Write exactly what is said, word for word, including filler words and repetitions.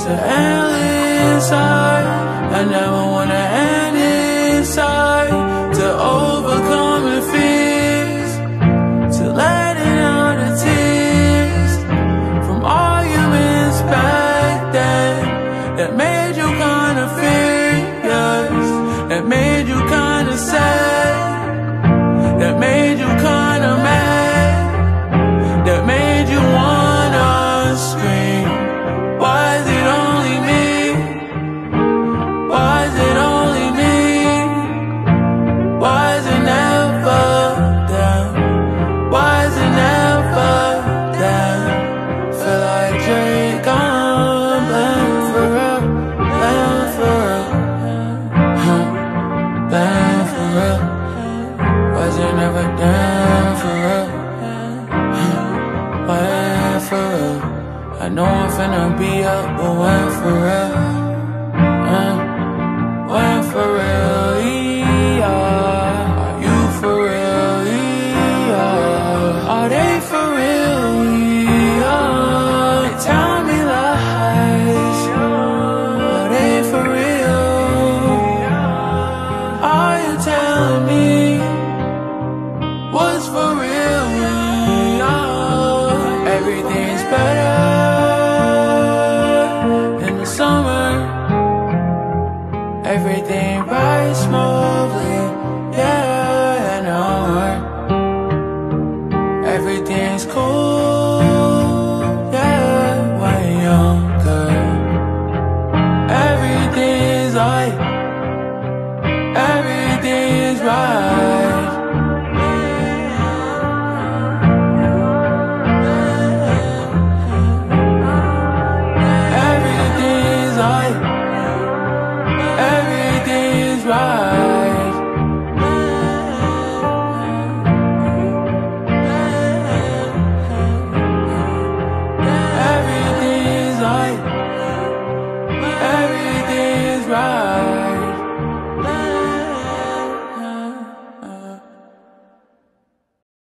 to endless side. I never wanna end inside, to overcoming fears, to letting out the tears from arguments back then that made you kinda furious, that made you kinda sad, that made you kinda mad, that made you wanna scream. Why is it only me? Why is it only me? Why is it never them? Why is it never them? Feel like Drake, I'm blind for real, blind for real, huh? Blind for real. Why is it never them for real? Why for real? I know I'm finna be up, but when for real?